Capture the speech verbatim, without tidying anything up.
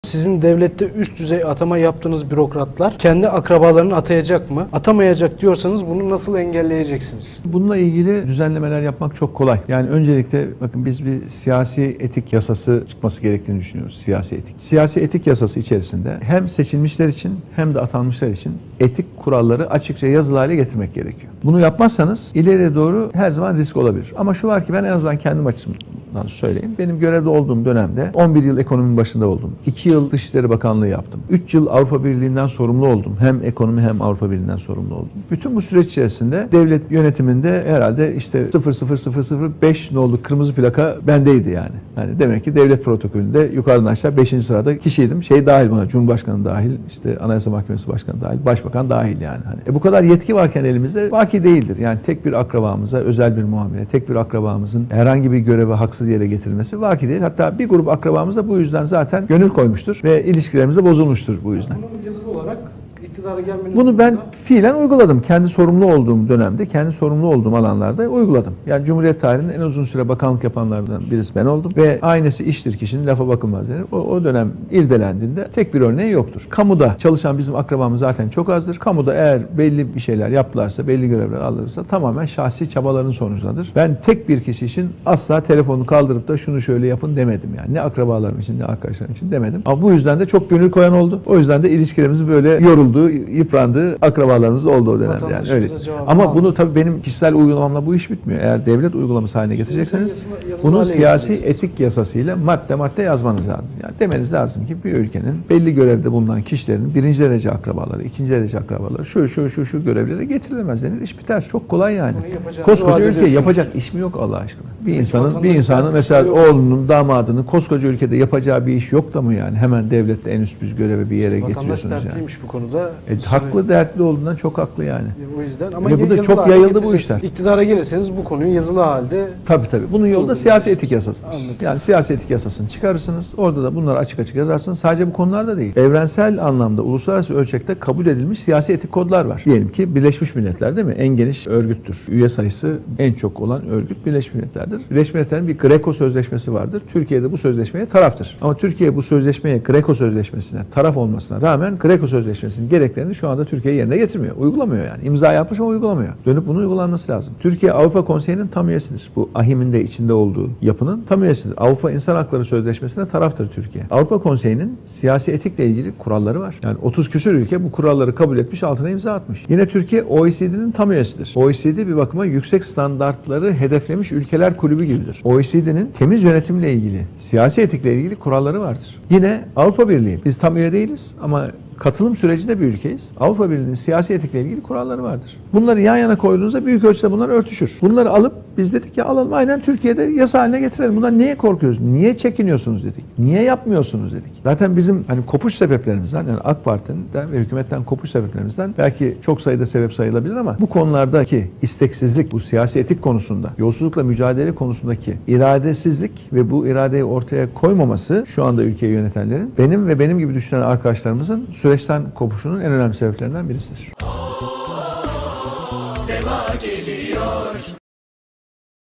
Sizin devlette üst düzey atama yaptığınız bürokratlar kendi akrabalarını atayacak mı? Atamayacak diyorsanız bunu nasıl engelleyeceksiniz? Bununla ilgili düzenlemeler yapmak çok kolay. Yani öncelikle bakın biz bir siyasi etik yasası çıkması gerektiğini düşünüyoruz. Siyasi etik. Siyasi etik yasası içerisinde hem seçilmişler için hem de atanmışlar için etik kuralları açıkça yazılı hale getirmek gerekiyor. Bunu yapmazsanız ileriye doğru her zaman risk olabilir. Ama şu var ki ben en azından kendim açımdan söyleyeyim. Benim görevde olduğum dönemde on bir yıl ekonominin başında oldum. iki yıl Dışişleri Bakanlığı yaptım. üç yıl Avrupa Birliği'nden sorumlu oldum. Hem ekonomi hem Avrupa Birliği'nden sorumlu oldum. Bütün bu süreç içerisinde devlet yönetiminde herhalde işte sıfır sıfır sıfır sıfır beş nolu kırmızı plaka bendeydi yani. Yani demek ki devlet protokolünde yukarıdan aşağı beşinci sırada kişiydim. Şey dahil buna, Cumhurbaşkanı dahil, işte Anayasa Mahkemesi Başkanı dahil, Başbakan dahil yani. Hani. E bu kadar yetki varken elimizde vaki değildir. Yani tek bir akrabamıza özel bir muamele, tek bir akrabamızın herhangi bir göreve haksız yere getirilmesi vaki değil. Hatta bir grup akrabamız da bu yüzden zaten gönül koymuştur ve ilişkilerimiz de bozulmuştur bu yüzden. Bunu yazılı olarak iktidara gelmeniz Bunu ben burada... fiilen uyguladım. Kendi sorumlu olduğum dönemde, kendi sorumlu olduğum alanlarda uyguladım. Yani Cumhuriyet tarihinin en uzun süre bakanlık yapanlardan birisi ben oldum. Ve aynısı iştir kişinin lafa bakılmaz denir. O, o dönem irdelendiğinde tek bir örneği yoktur. Kamuda çalışan bizim akrabamız zaten çok azdır. Kamuda eğer belli bir şeyler yaptılarsa, belli görevler alırsa tamamen şahsi çabaların sonucunadır. Ben tek bir kişi için asla telefonu kaldırıp da şunu şöyle yapın demedim yani. Ne akrabalarım için ne arkadaşlarım için demedim. Ama bu yüzden de çok gönül koyan oldu. O yüzden de ilişkilerimiz böyle yoruldu, yıprandı, akrabalarımız oldu o dönemde yani öyle. Ama bunu tabii benim kişisel uygulamamla bu iş bitmiyor. Eğer devlet uygulaması haline işte getirecekseniz bunu siyasi etik yasasıyla madde madde yazmanız lazım. Yani demeniz lazım ki bir ülkenin belli görevde bulunan kişilerin birinci derece akrabaları, ikinci derece akrabaları şu şu şu şu görevlere getirilemez denir. İş biter. Çok kolay yani. Koskoca ülke yapacak iş mi yok Allah aşkına? Bir insanın bir insanın mesela oğlunun, damadının koskoca ülkede yapacağı bir iş yok da mı yani? Hemen devlette en üst bir göreve bir yere işte getiriyorsunuz yani. Bu konuda. E, haklı, dertli olduğundan çok haklı yani. O yüzden ama bu da çok yayıldı bu işler. İktidara gelirseniz bu konuyu yazılı halde. Tabii tabii. Bunun yolu da siyasi etik yasasıdır. Anladım. Yani siyasi etik yasasını çıkarırsınız. Orada da bunları açık açık yazarsınız. Sadece bu konularda değil. Evrensel anlamda uluslararası ölçekte kabul edilmiş siyasi etik kodlar var. Diyelim ki Birleşmiş Milletler değil mi? En geniş örgüttür. Üye sayısı en çok olan örgüt Birleşmiş Milletler'dir. Birleşmiş Milletler'in bir Greco Sözleşmesi vardır. Türkiye'de bu sözleşmeye taraftır. Ama Türkiye bu sözleşmeye Greco Sözleşmesi'ne taraf olmasına rağmen Greco Sözleşmesi'nin gereklerini şu anda Türkiye yerine getirmiyor. Uygulamıyor yani. İmza yapmış ama uygulamıyor. Dönüp bunun uygulanması lazım. Türkiye Avrupa Konseyi'nin tam üyesidir. Bu A H İM'in de içinde olduğu yapının tam üyesidir. Avrupa İnsan Hakları Sözleşmesi'ne taraftır Türkiye. Avrupa Konseyi'nin siyasi etikle ilgili kuralları var. Yani otuz küsur ülke bu kuralları kabul etmiş, altına imza atmış. Yine Türkiye O E C D'nin tam üyesidir. O E C D bir bakıma yüksek standartları hedeflemiş ülkeler kulübü gibidir. O E C D'nin temiz yönetimle ilgili, siyasi etikle ilgili kuralları vardır. Yine Avrupa Birliği. Biz tam üye değiliz ama katılım sürecinde bir ülkeyiz. Avrupa Birliği'nin siyasi etikle ilgili kuralları vardır. Bunları yan yana koyduğunuzda büyük ölçüde bunlar örtüşür. Bunları alıp biz dedik ya alalım aynen Türkiye'de yasa haline getirelim. Bundan niye korkuyoruz? Niye çekiniyorsunuz dedik. Niye yapmıyorsunuz dedik. Zaten bizim hani kopuş sebeplerimizden yani AK Parti'den ve hükümetten kopuş sebeplerimizden belki çok sayıda sebep sayılabilir ama bu konulardaki isteksizlik, bu siyasi etik konusunda, yolsuzlukla mücadele konusundaki iradesizlik ve bu iradeyi ortaya koymaması şu anda ülkeyi yönetenlerin benim ve benim gibi düşünen arkadaşlarımızın süreçten kopuşunun en önemli sebeplerinden birisidir.